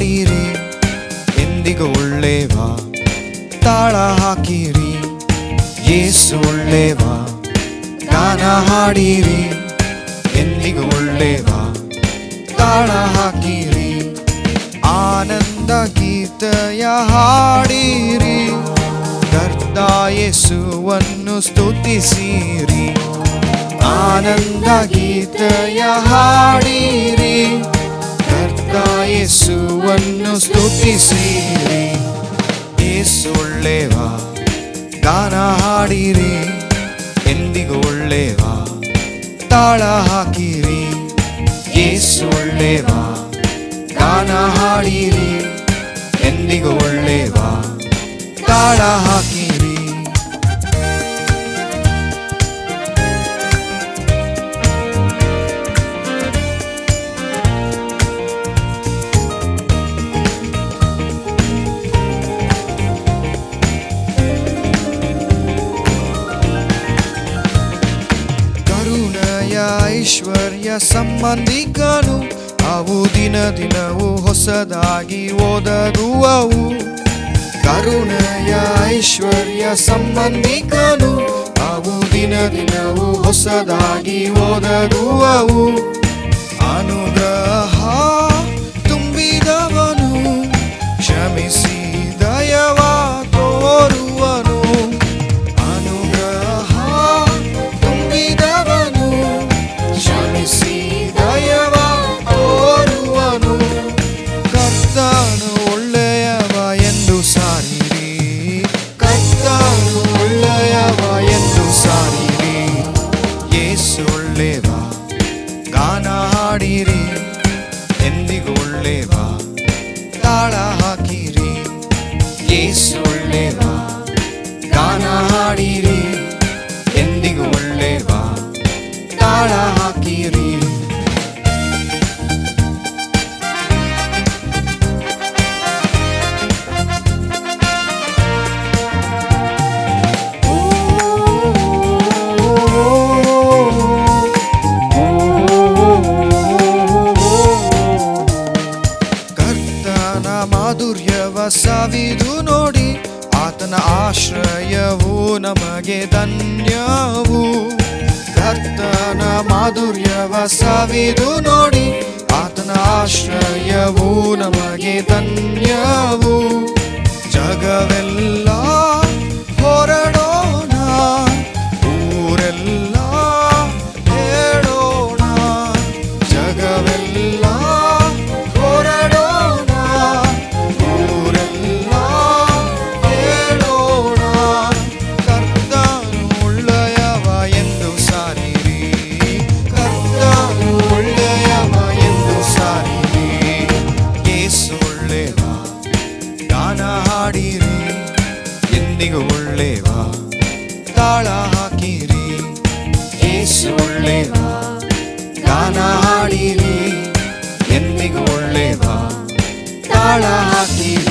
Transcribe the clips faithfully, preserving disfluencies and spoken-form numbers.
ಹಾಡಿರಿ, ಎಂದಿಗೂ ಒಳ್ಳೆವ ತಾಳ ಹಾಕಿರಿ. ಯೇಸು ಒಳ್ಳೆವ ಗಾನ ಹಾಡಿರಿ, ಎಂದಿಗೂ ಒಳ್ಳೆವ ತಾಳ ಹಾಕಿರಿ. ಆನಂದ ಗೀತೆಯ ಹಾಡಿರಿ, ಕರ್ತ ಯೇಸುವನ್ನು ಸ್ತುತಿಸಿರಿ. ಆನಂದ ಗೀತೆಯ ಹಾಡಿರಿ, ಕರ್ತ ಯೇಸುವನ್ನು ಸ್ತುತಿಸಿರಿ. ಯೇಸು ಒಳ್ಳೆವ ಗಾನ ಹಾಡಿರಿ, ಎಂದಿಗೂ ಒಳ್ಳೆವ ತಾಳ ಹಾಕಿರಿ. ಯೇಸು ಒಳ್ಳೆವ ಗಾನ ಹಾಡಿರಿ, ಎಂದಿಗೂ ಒಳ್ಳೆವ ತಾಳ ಹಾಕಿರಿ. ಕರುಣೆಯ ಐಶ್ವರ್ಯ ಸಂಬಂಧಿಕನು, ಅವು ದಿನ ದಿನವೂ ಹೊಸದಾಗಿ ಒದಗುವವು. ಕರುಣೆಯ ಐಶ್ವರ್ಯ ಸಂಬಂಧಿಕನು, ಅವು ದಿನ ದಿನವೂ ಹೊಸದಾಗಿ ಒದಗುವವು. ಅನುಗ್ರಹ ತುಂಬಿದವನು, ಕ್ಷಮಿಸಿ ದಯವ ತೋರುವನು. ಅನುಗ್ರಹ ತುಂಬಿದವನು, ಕ್ಷಮಿಸಿ ದಯವ ತೋರುವನು. ಕರ್ತನು ಒಳ್ಳೆಯವ ಎಂದು ಸಾರಿರಿ, ಕರ್ತನು ಒಳ್ಳೆಯವ ಎಂದು ಸಾರಿರಿ. ಯೇಸು ಒಳ್ಳೆವ ಗಾನ ಹಾಡಿರಿ, ಎಂದಿಗೂ ಒಳ್ಳೆವ ತಾಳ ಹಾಕಿರಿ. ಯೇಸು ಒಳ್ಳೆವ ಗಾನ ಹಾಡಿರಿ, ಎಂದಿಗೂ ಒಳ್ಳೆವ ತಾಳ ಹಾಕಿರಿ. ಕರ್ತನ ಮಾಧುರ್ಯವ ಸವಿದು ನೋಡಿ, ಆತನ ಆಶ್ರಯವು ನಮಗೆ ಧನ್ಯವು. ಕರ್ತನ ಮಾಧುರ್ಯವ ಸವಿದು ನೋಡಿ, ಆತನ ಆಶ್ರಯವು ನಮಗೆ ಧನ್ಯವು. ಜಗವೆಲ್ಲ ಹೊರಡೋಣ, ಊರೆಲ್ಲ ಹೇಳೋಣ. ಜಗವೆಲ್ಲ ಹೊರಡೋಣ, ಊರೆಲ್ಲ ಹೇಳೋಣ. ಕರ್ತನು ಒಳ್ಳೆಯವ ಎಂದು ಸಾರಿರಿ, ಕರ್ತನು ಒಳ್ಳೆಯವ ಎಂದು ಸಾರಿರಿ. ಯೇಸು ಒಳ್ಳೆವ ಗಾನ ಹಾಡಿರಿ, ಎಂದಿಗೂ ಒಳ್ಳೆವ ತಾಳ ಹಾಕಿರಿ. ಯೇಸು ಒಳ್ಳೆವ ಗಾನ ಹಾಡಿರಿ, ಎಂದಿಗೂ ಒಳ್ಳೆವ ತಾಳ ಹಾಕಿರಿ.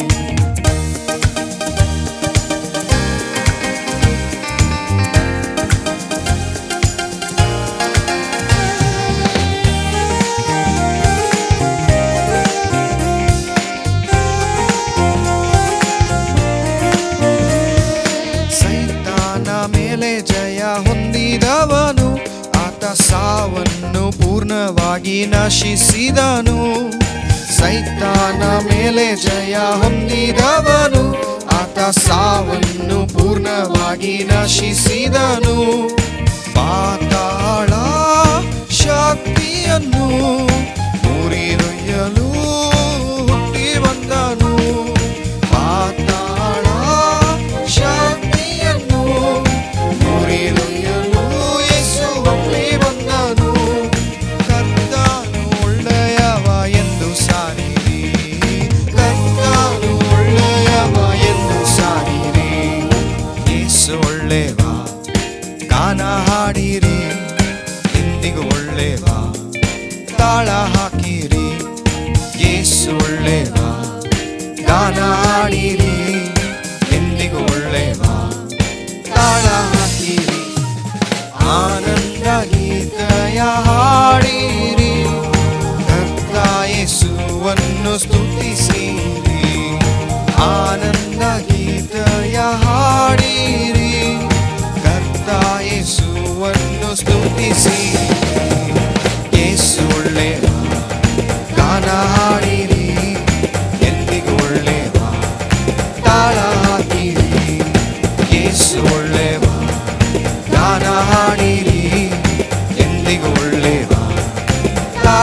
ಸೈತಾನ ಮೇಲೆ ಜಯ ಹೊಂದಿದವನು, ಆತ ಸಾವನ್ನು ಪೂರ್ಣವಾಗಿ ನಶಿಸಿದನು. ಸೈತಾನ ಮೇಲೆ ಜಯ ಹೊಂದಿದವನು, ಆತ ಸಾವನ್ನು ಪೂರ್ಣವಾಗಿ ನಶಿಸಿದನು. ಪಾತಾಳ ಶಕ್ತಿಯನ್ನು ಮುರಿದೊಯ್ಯಲು ಹುಟ್ಟಿ ಬಂದನು. ಪಾತಾಳ ಶಕ್ತಿಯನ್ನು ಮುರಿದೊಯ್ಯಲು ಯೇಸು ಹುಟ್ಟಿ ಬಂದನು. ಕರ್ತನು ಒಳ್ಳೆಯವ ಎಂದು ಸಾರಿರಿ, ಕರ್ತನು ಒಳ್ಳೆಯವ ಎಂದು ಸಾರಿರಿ. ಯೇಸು ಒಳ್ಳೆವ ಗಾನ ಹಾಡಿರಿ, ಎಂದಿಗೂ ಒಳ್ಳೆವ ತಾಳ ಹಾಕಿರಿ. ಯೇಸು ಒಳ್ಳೆವ ಗಾನ ಹಾಡಿರಿ, ಎಂದಿಗೂ ಒಳ್ಳೆವ ತಾಳ ಹಾಕಿರಿ. ಆನಂದ ಗೀತೆಯ ಹಾಡಿರಿ, ಕರ್ತ ಯೇಸುವನ್ನು ಸ್ತುತಿ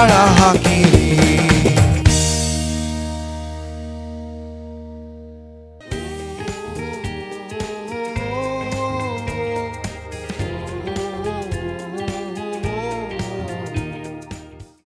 ತಾಳ ಹಾಕಿ